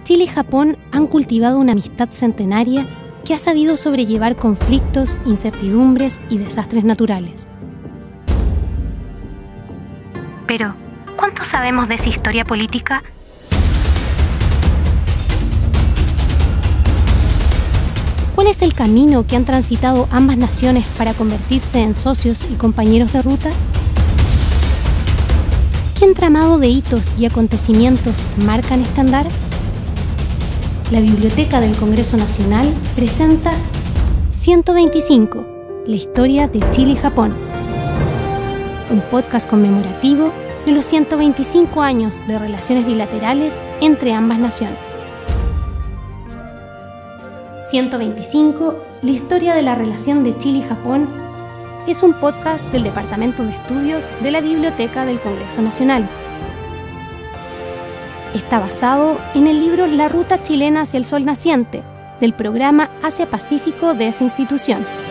Chile y Japón han cultivado una amistad centenaria que ha sabido sobrellevar conflictos, incertidumbres y desastres naturales. Pero, ¿cuánto sabemos de esa historia política? ¿Cuál es el camino que han transitado ambas naciones para convertirse en socios y compañeros de ruta? ¿Qué entramado de hitos y acontecimientos marcan este andar? La Biblioteca del Congreso Nacional presenta 125, la historia de Chile y Japón. Un podcast conmemorativo de los 125 años de relaciones bilaterales entre ambas naciones. 125, la historia de la relación de Chile y Japón, es un podcast del Departamento de Estudios de la Biblioteca del Congreso Nacional. Está basado en el libro La Ruta Chilena hacia el Sol Naciente, del programa Asia-Pacífico de esa institución.